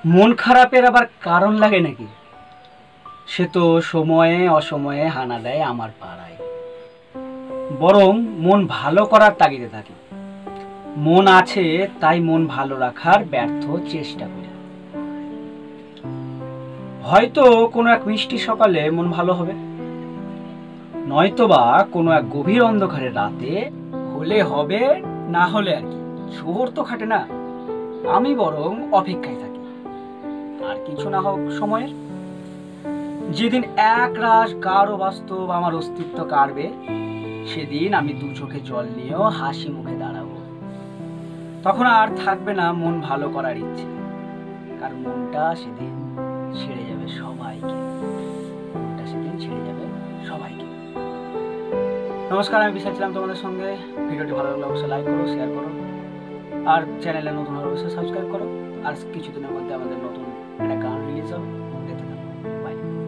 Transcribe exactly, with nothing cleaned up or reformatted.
মন খারাপের আবার কারণ লাগে নাকি? সে তো সময়ে অসময়ে হানা দেয় আমার পাড়ায়। বরং মন ভালো করার তাগিদে থাকি। মন আছে তাই মন ভালো রাখার ব্যর্থ চেষ্টা করি। হয়তো কোনো এক মিষ্টি সকালে মন ভালো হবে, নয়তোবা কোনো এক গভীর অন্ধকারের রাতে হলে হবে, না হলে আর কি, শোহর তো খাটে না। আমি বরং অপেক্ষায় থাকি আর কিছু না হোক সময়ের। যেদিন এক রাশ গাঢ় বাস্তব আমার অস্তিত্ব কাড়বে, সেদিন আমি দু চোখে জল নিয়েও হাসি মুখে দাঁড়াবো। তখন আর থাকবে না মন ভালো করার ইচ্ছে, কারণ মনটা সেদিন ছেড়ে যাবে সবাইকে। মনটা সেদিন ছেড়ে যাবে সবাইকে। নমস্কার, আমি বিশাল ছিলাম তোমাদের সঙ্গে। ভিডিওটি ভালো লাগলে অবশ্যই লাইক করো, শেয়ার করো, আর চ্যানেলে নতুন হলে অবশ্যই সাবস্ক্রাইব করো। আর কিছুদিনের মধ্যে আমাদের নতুন একটা গান রিলিজ হবে, দেখতে থাকো। বাই।